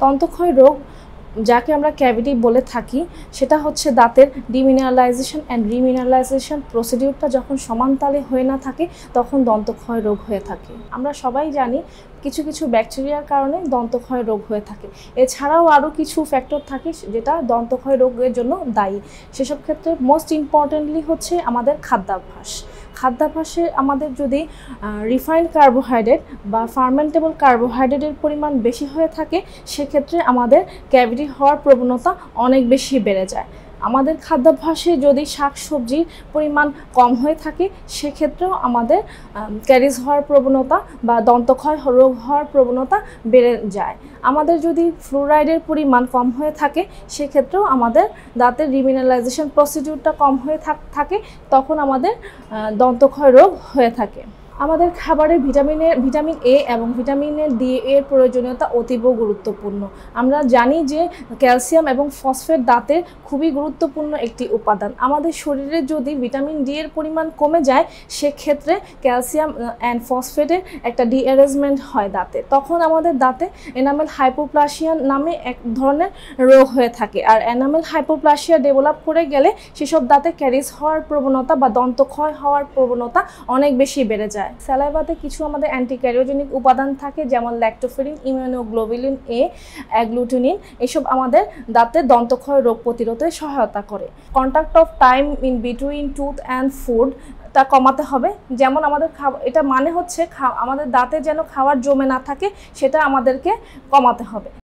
দন্তক্ষয় রোগ যাকে আমরা ক্যাভিটি বলে থাকি সেটা হচ্ছে দাঁতের ডিমিনারালাইজেশন অ্যান্ড রিমিনারালাইজেশন প্রসিডিউরটা যখন সমান তালে হয়ে না থাকে তখন দন্তক্ষয় রোগ হয়ে থাকে। আমরা সবাই জানি কিছু কিছু ব্যাকটেরিয়ার কারণে দন্তক্ষয় রোগ হয়ে থাকে। এছাড়াও আরও কিছু ফ্যাক্টর থাকে যেটা দন্তক্ষয় রোগের জন্য দায়ী। সেসব ক্ষেত্রে মোস্ট ইম্পর্টেন্টলি হচ্ছে আমাদের খাদ্যাভ্যাসে আমাদের যদি রিফাইন্ড কার্বোহাইড্রেট বা ফার্মেন্টেবল কার্বোহাইড্রেটের পরিমাণ বেশি হয়ে থাকে সেক্ষেত্রে আমাদের ক্যাভিটি হওয়ার প্রবণতা অনেক বেশি বেড়ে যায়। আমাদের খাদ্যাভ্যাসে যদি শাকসবজির পরিমাণ কম হয়ে থাকে সেক্ষেত্রেও আমাদের ক্যারিজ হওয়ার প্রবণতা বা দন্তক্ষয় রোগ হওয়ার প্রবণতা বেড়ে যায়। আমাদের যদি ফ্লুরাইডের পরিমাণ কম হয়ে থাকে সেক্ষেত্রেও আমাদের দাঁতের রিমিনারালাইজেশন প্রসিডিউরটা কম হয়ে থাকে, তখন আমাদের দন্তক্ষয় রোগ হয়ে থাকে। আমাদের খাবারে ভিটামিন এ এবং ভিটামিন ডি এর প্রয়োজনীয়তা অতীব গুরুত্বপূর্ণ। আমরা জানি যে ক্যালসিয়াম এবং ফসফেট দাঁতের খুবই গুরুত্বপূর্ণ একটি উপাদান। আমাদের শরীরে যদি ভিটামিন ডি এর পরিমাণ কমে যায় সেক্ষেত্রে ক্যালসিয়াম অ্যান্ড ফসফেটের একটা ডিঅ্যারেঞ্জমেন্ট হয় দাঁতে, তখন আমাদের দাঁতে এনামেল হাইপোপ্লাসিয়া নামে এক ধরনের রোগ হয়ে থাকে। আর এনামেল হাইপোপ্লাসিয়া ডেভেলপ করে গেলে সেসব দাঁতে ক্যারিজ হওয়ার প্রবণতা বা দন্তক্ষয় হওয়ার প্রবণতা অনেক বেশি বেড়ে যায়। স্যালাইভাতে কিছু আমাদের অ্যান্টিক্যারিওজেনিক উপাদান থাকে যেমন ল্যাক্টোফেরিন, ইমিউনোগ্লোবুলিন এ, অ্যাগ্লুটিনিন। এসব আমাদের দাঁতের দন্তক্ষয় রোগ প্রতিরোধে সহায়তা করে। Contact of time in between tooth and food তা কমাতে হবে। যেমন আমাদের এটা মানে হচ্ছে আমাদের দাঁতে যেন খাবার জমে না থাকে সেটা আমাদেরকে কমাতে হবে।